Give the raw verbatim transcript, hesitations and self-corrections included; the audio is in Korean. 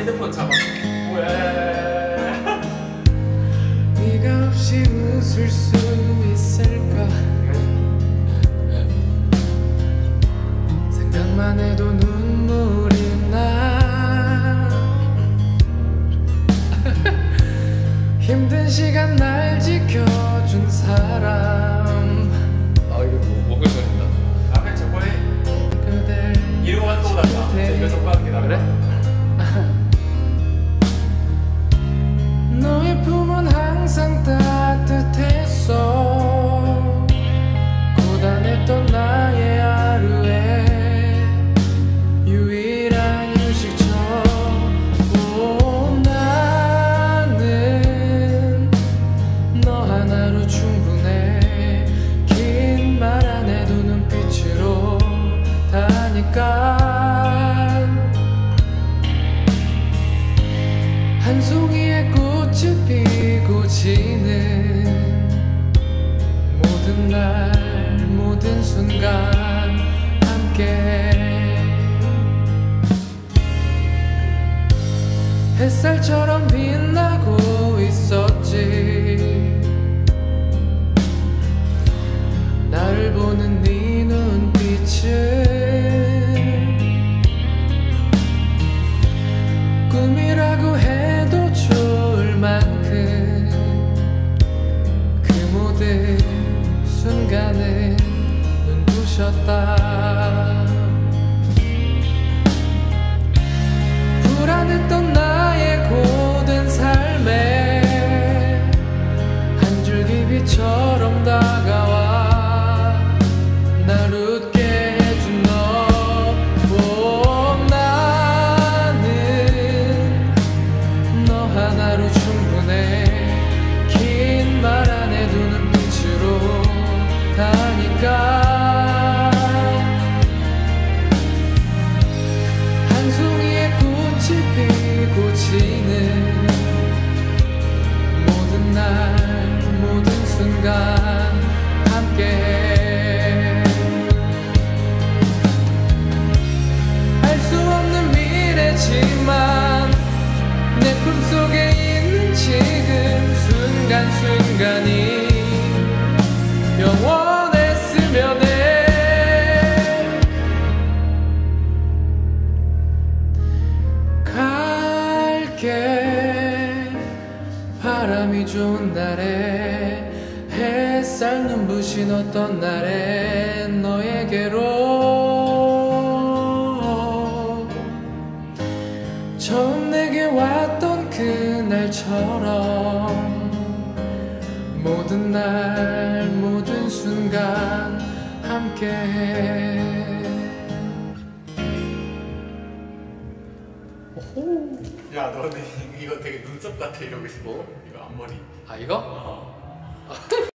핸드폰 잡아. 왜? 네가 없이 웃을 수 있을까? 생각만 해도 눈물이 나. 힘든 시간 날 지켜준 사람. 아 이거 목을 걸린다. 앞에 저거에 그댈 이거 한도 나가. 이거 저거 함께 나가. 그래? 너의 품은 항상 따뜻했어. 고단했던 나의 하루에 유일한 휴식처. 오, 나는 너 하나로 충분해. 긴 말 안 해도 눈빛으로 다니까. 한 송이의 꽃이 피고 지는 모든 날 모든 순간 함께. 햇살처럼 빛나고 있었지. 나를 보는 네 눈빛은 꿈이라고 해도 좋을 만큼 그 모든 순간은 눈부셨다. 불안했던 나의 고된 삶에 한 줄기 빛처럼 다가와 날 웃게 해준 너. 오, 나는 너 하나로 충분해. 긴 말 안 해도 눈빛으로 다니까. 한 송이의 꽃이 피고 지는 모든 날 모든 순간 함께. 알 수 없는 미래지만 내 꿈속에 있는 지금 순간순간이 영원했으면 해. 갈게. 바람이 좋은 날에 햇살 눈부신 어떤 날에 너에게로 처음 내게 왔던 그날처럼 모든 날 모든 순간 함께. 오호. 야 너네 이거 되게 눈썹 같아 이러고 있어. 뭐? 이거 앞머리. 아 이거? 어.